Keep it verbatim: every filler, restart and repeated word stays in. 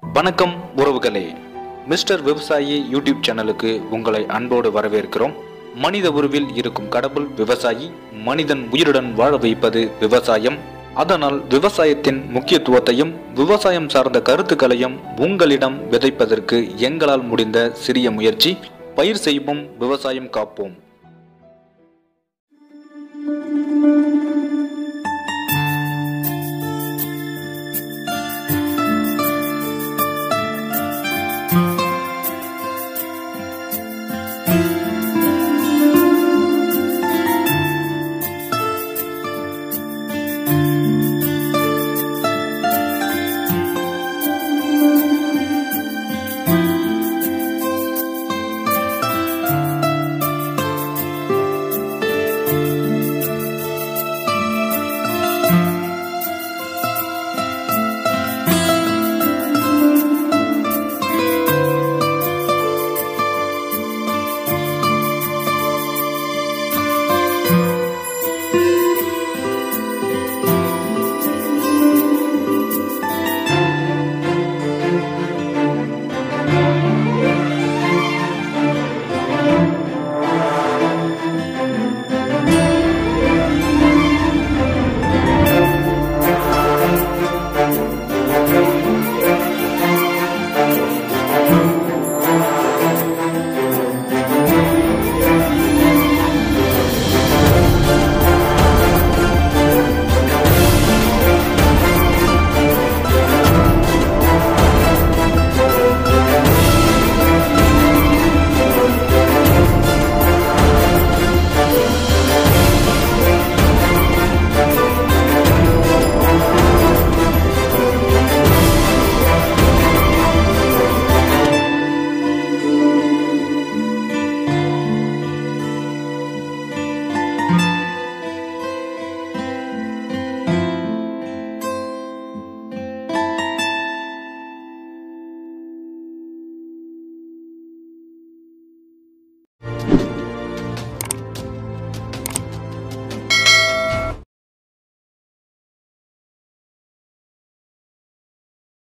வணக்கம் உறவுகளே, மிஸ்டர் விவசாயி யூடியூப் சேனலுக்கு உங்களை அன்போடு வரவேற்கிறோம். மனித உருவில் இருக்கும் கடவுள் விவசாயி. மனிதன் உயிருடன் வாழ வைப்பது விவசாயம். அதனால் விவசாயத்தின் முக்கியத்துவத்தையும் விவசாயம் சார்ந்த கருத்துக்களையும் உங்களிடம் விதைப்பதற்கு எங்களால் முடிந்த சிறிய முயற்சி. பயிர் செய்வோம், விவசாயம் காப்போம்.